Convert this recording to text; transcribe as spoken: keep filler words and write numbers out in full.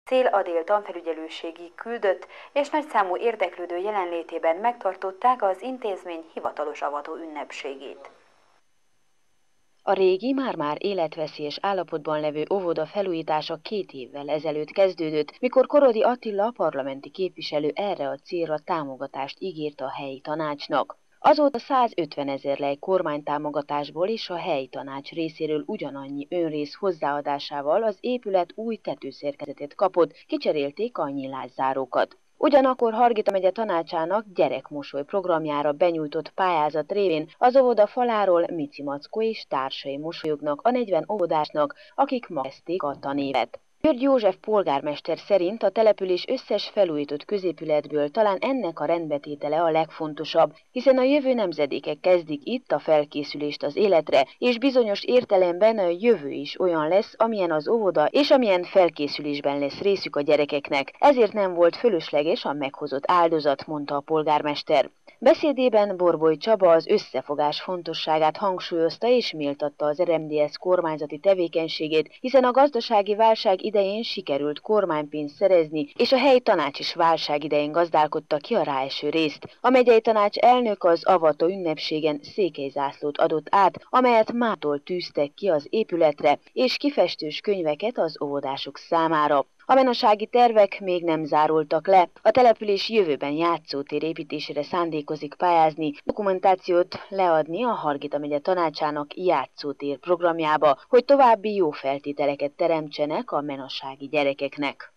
Cél-Adél tanfelügyelőségi küldött és nagyszámú érdeklődő jelenlétében megtartották az intézmény hivatalos avató ünnepségét. A régi, már-már életveszélyes állapotban levő óvoda felújítása két évvel ezelőtt kezdődött, mikor Korodi Attila parlamenti képviselő erre a célra támogatást ígért a helyi tanácsnak. Azóta százötven ezer lej kormánytámogatásból és a helyi tanács részéről ugyanannyi önrész hozzáadásával az épület új tetőszerkezetet kapott, kicserélték a nyilászárókat. Ugyanakkor Hargita megye tanácsának gyerekmosoly programjára benyújtott pályázat révén az óvoda faláról Mici Mackó és társai mosolyognak a negyven óvodásnak, akik ma kezdték a tanévet. György József polgármester szerint a település összes felújított középületből talán ennek a rendbetétele a legfontosabb, hiszen a jövő nemzedékek kezdik itt a felkészülést az életre, és bizonyos értelemben a jövő is olyan lesz, amilyen az óvoda, és amilyen felkészülésben lesz részük a gyerekeknek. Ezért nem volt fölösleges a meghozott áldozat, mondta a polgármester. Beszédében Borboly Csaba az összefogás fontosságát hangsúlyozta és méltatta az er em dé es kormányzati tevékenységét, hiszen a gazdasági válság idején sikerült kormánypénzt szerezni, és a helyi tanács is válság idején gazdálkodta ki a ráeső részt. A megyei tanács elnök az avató ünnepségen székelyzászlót adott át, amelyet mától tűztek ki az épületre, és kifestős könyveket az óvodások számára. A menasági tervek még nem zárultak le. A település jövőben játszótér építésére szándékozik pályázni, dokumentációt leadni a Hargita megye tanácsának játszótér programjába, hogy további jó feltételeket teremtsenek a menasági gyerekeknek.